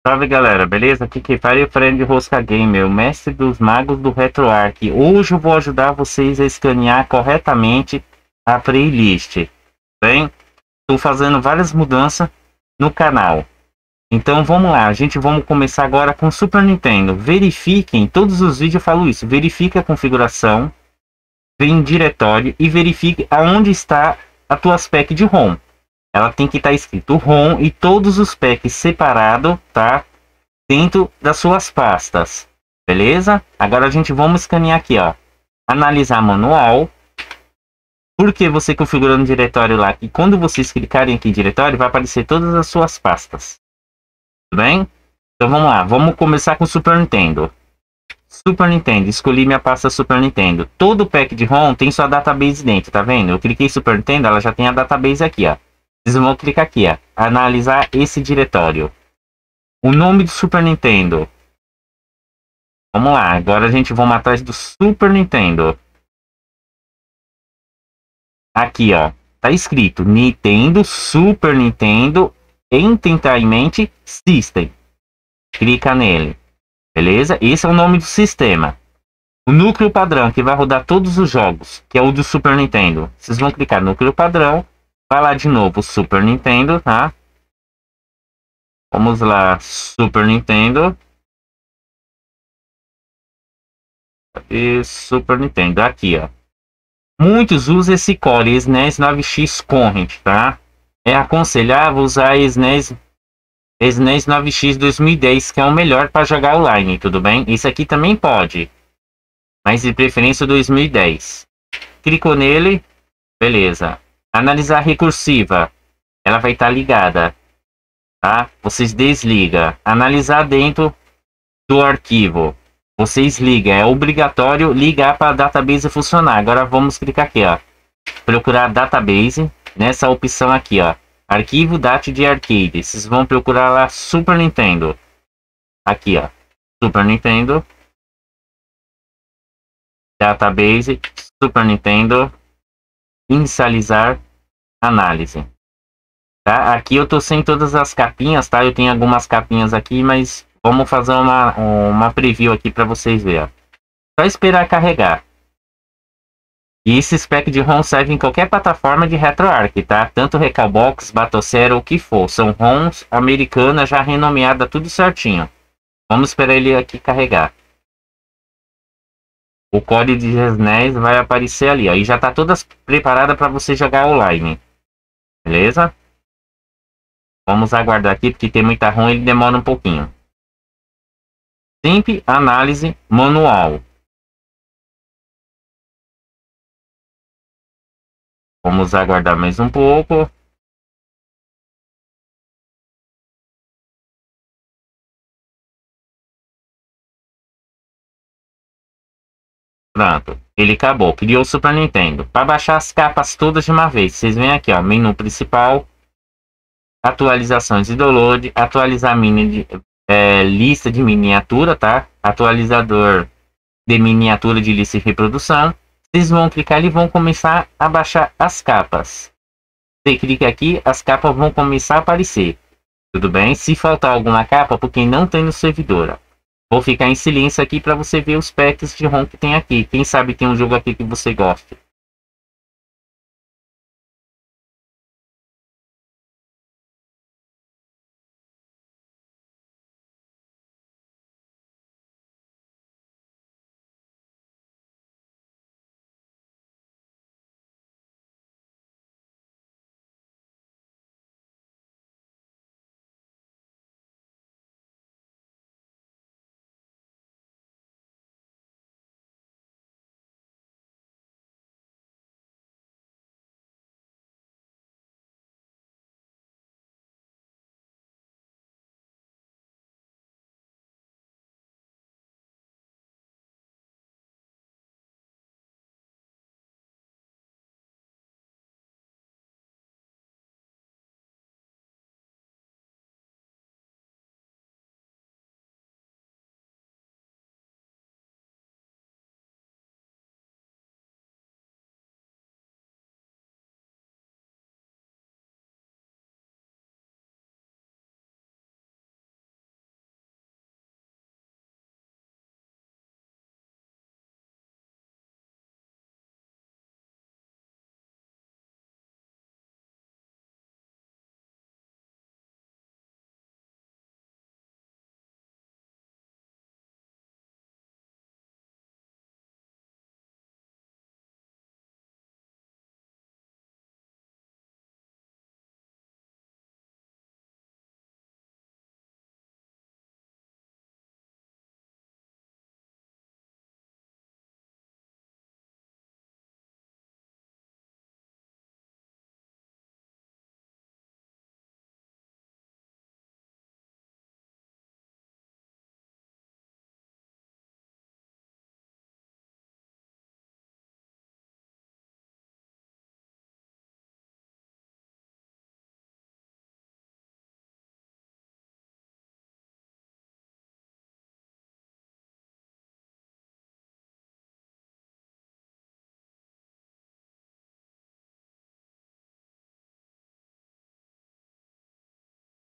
Salve galera, beleza? Aqui quem fala é o Friend Rosca Gamer, o mestre dos magos do RetroArch. Hoje eu vou ajudar vocês a escanear corretamente a playlist. Bem, estou fazendo várias mudanças no canal. Então vamos lá, vamos começar agora com Super Nintendo. Verifiquem, todos os vídeos eu falo isso, verifique a configuração, vem em diretório e verifique aonde está a tua spec de ROM. Ela tem que estar escrito ROM e todos os packs separados, tá? Dentro das suas pastas, beleza? Agora vamos escanear aqui, ó. Analisar manual. Porque você configurou no diretório lá, e quando vocês clicarem aqui em diretório, vai aparecer todas as suas pastas. Tudo bem? Então vamos lá, vamos começar com Super Nintendo. Super Nintendo, escolhi minha pasta Super Nintendo. Todo pack de ROM tem sua database dentro, tá vendo? Eu cliquei em Super Nintendo, ela já tem a database aqui, ó. Vocês vão clicar aqui, ó. Analisar esse diretório. O nome do Super Nintendo. Vamos lá, agora vamos atrás do Super Nintendo. Aqui, ó. Tá escrito Nintendo, Super Nintendo Entertainment System. Clica nele. Beleza? Esse é o nome do sistema. O núcleo padrão, que vai rodar todos os jogos, que é o do Super Nintendo. Vocês vão clicar no núcleo padrão. Vai lá de novo, Super Nintendo, tá? Vamos lá, Super Nintendo. E Super Nintendo, aqui, ó. Muitos usam esse core SNES 9X Current, tá? É aconselhável usar SNES 9X 2010, que é o melhor para jogar online, tudo bem? Isso aqui também pode, mas de preferência 2010. Clicou nele, beleza. Analisar recursiva, ela vai estar ligada, tá? Vocês desliga. Analisar dentro do arquivo, vocês ligam. É obrigatório ligar para a database funcionar. Agora vamos clicar aqui, ó. Procurar database nessa opção aqui, ó. Arquivo DAT de arcade. Vocês vão procurar lá Super Nintendo. Aqui, ó. Super Nintendo. Database. Super Nintendo. Inicializar. Análise. Tá? Aqui eu tô sem todas as capinhas, tá? Eu tenho algumas capinhas aqui, mas vamos fazer uma preview aqui para vocês verem. Só esperar carregar. E esse spec de ROM serve em qualquer plataforma de RetroArch, tá? Tanto Recalbox, Batocera ou o que for. São ROMs americanas já renomeadas, tudo certinho. Vamos esperar ele aqui carregar. O código de SNES vai aparecer ali, ó. E já tá todas preparada para você jogar online. Beleza? Vamos aguardar aqui, porque tem muita ROM e ele demora um pouquinho. Sempre análise manual. Vamos aguardar mais um pouco. Pronto, ele acabou. Criou o Super Nintendo. Para baixar as capas todas de uma vez, vocês vêm aqui, ó, menu principal, atualizações de download, atualizar lista de miniatura, tá? Atualizador de miniatura de lista de reprodução. Vocês vão clicar ali e vão começar a baixar as capas. Você clica aqui, as capas vão começar a aparecer. Tudo bem? Se faltar alguma capa, porque não tem no servidor, ó. Vou ficar em silêncio aqui para você ver os packs de ROM que tem aqui. Quem sabe tem um jogo aqui que você gosta.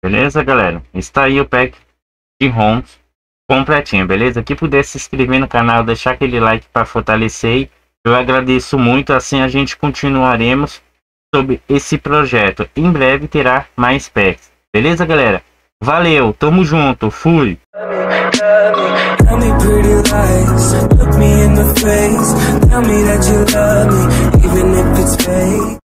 Beleza, galera? Está aí o pack de ROMs completinho, beleza? Quem puder se inscrever no canal, deixar aquele like para fortalecer, eu agradeço muito. Assim a gente continuaremos sobre esse projeto. Em breve terá mais packs, beleza, galera? Valeu, tamo junto, fui! Tell me pretty lies, look me in the face, tell me that you love me, even if it's fake.